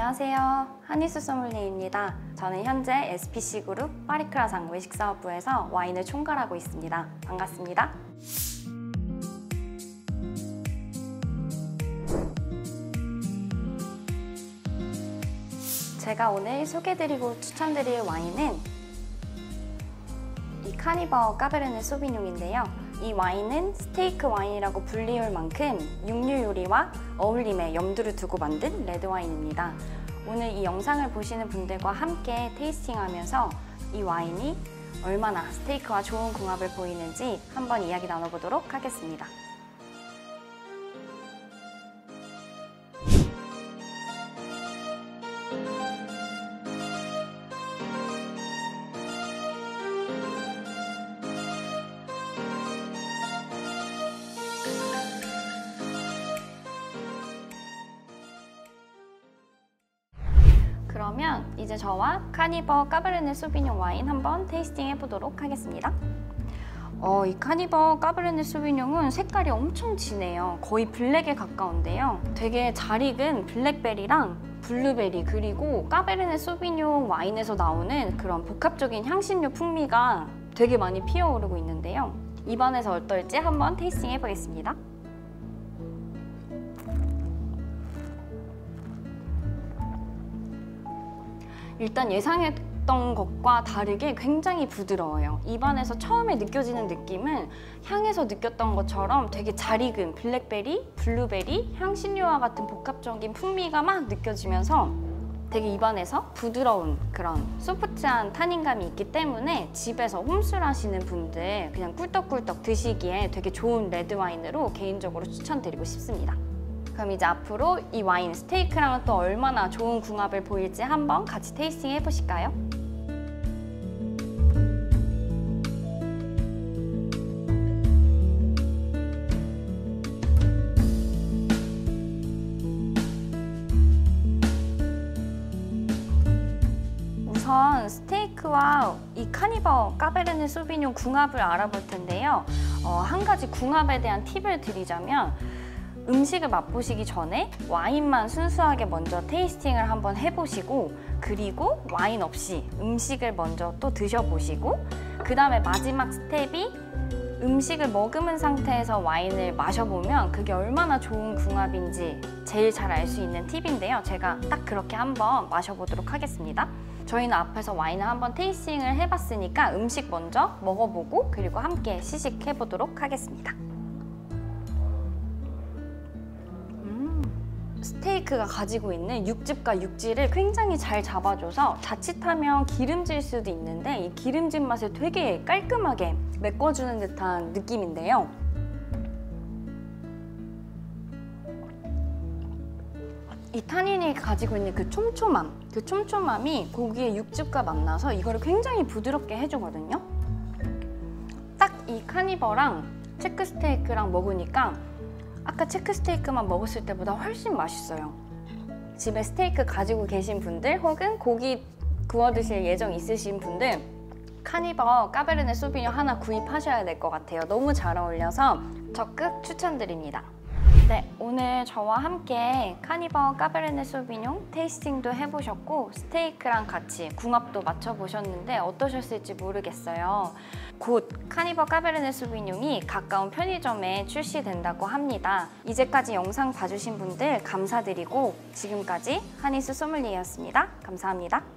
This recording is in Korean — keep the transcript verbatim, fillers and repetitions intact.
안녕하세요. 하니수 소믈리에입니다. 저는 현재 에스피씨 그룹 파리크라상 외식사업부에서 와인을 총괄하고 있습니다. 반갑습니다. 제가 오늘 소개해드리고 추천드릴 와인은 이 카니버 까베르네 소비뇽인데요. 이 와인은 스테이크 와인이라고 불리울 만큼 육류 요리와 어울림에 염두를 두고 만든 레드와인입니다. 오늘 이 영상을 보시는 분들과 함께 테이스팅하면서 이 와인이 얼마나 스테이크와 좋은 궁합을 보이는지 한번 이야기 나눠보도록 하겠습니다. 그러면 이제 저와 카니버 까베르네 소비뇽 와인 한번 테이스팅 해보도록 하겠습니다. 어, 이 카니버 까베르네 소비뇽은 색깔이 엄청 진해요. 거의 블랙에 가까운데요. 되게 잘 익은 블랙베리랑 블루베리 그리고 까베르네 소비뇽 와인에서 나오는 그런 복합적인 향신료 풍미가 되게 많이 피어오르고 있는데요. 입안에서 어떨지 한번 테이스팅 해보겠습니다. 일단 예상했던 것과 다르게 굉장히 부드러워요. 입안에서 처음에 느껴지는 느낌은 향에서 느꼈던 것처럼 되게 잘 익은 블랙베리, 블루베리, 향신료와 같은 복합적인 풍미가 막 느껴지면서 되게 입안에서 부드러운 그런 소프트한 타닌감이 있기 때문에 집에서 홈술 하시는 분들 그냥 꿀떡꿀떡 드시기에 되게 좋은 레드와인으로 개인적으로 추천드리고 싶습니다. 그럼 이제 앞으로 이 와인 스테이크랑은 또 얼마나 좋은 궁합을 보일지 한번 같이 테이스팅 해보실까요? 우선 스테이크와 이 카니버 까베르네 소비뇽 궁합을 알아볼 텐데요. 어, 한 가지 궁합에 대한 팁을 드리자면 음식을 맛보시기 전에 와인만 순수하게 먼저 테이스팅을 한번 해보시고 그리고 와인 없이 음식을 먼저 또 드셔보시고 그 다음에 마지막 스텝이 음식을 머금은 상태에서 와인을 마셔보면 그게 얼마나 좋은 궁합인지 제일 잘 알 수 있는 팁인데요. 제가 딱 그렇게 한번 마셔보도록 하겠습니다. 저희는 앞에서 와인을 한번 테이스팅을 해봤으니까 음식 먼저 먹어보고 그리고 함께 시식해보도록 하겠습니다. 스테이크가 가지고 있는 육즙과 육질을 굉장히 잘 잡아줘서 자칫하면 기름질 수도 있는데 이 기름진 맛을 되게 깔끔하게 메꿔주는 듯한 느낌인데요. 이 타닌이 가지고 있는 그 촘촘함, 그 촘촘함이 고기의 육즙과 만나서 이거를 굉장히 부드럽게 해주거든요. 딱 이 카니버랑 체크 스테이크랑 먹으니까 아까 체크 스테이크만 먹었을 때보다 훨씬 맛있어요. 집에 스테이크 가지고 계신 분들 혹은 고기 구워 드실 예정 있으신 분들 카니버 까베르네 소비뇽 하나 구입하셔야 될 것 같아요. 너무 잘 어울려서 적극 추천드립니다. 네, 오늘 저와 함께 카니버 까베르네 소비뇽 테이스팅도 해보셨고 스테이크랑 같이 궁합도 맞춰보셨는데 어떠셨을지 모르겠어요. 곧 카니버 까베르네 소비뇽이 가까운 편의점에 출시된다고 합니다. 이제까지 영상 봐주신 분들 감사드리고 지금까지 하니수 소믈리에였습니다. 감사합니다.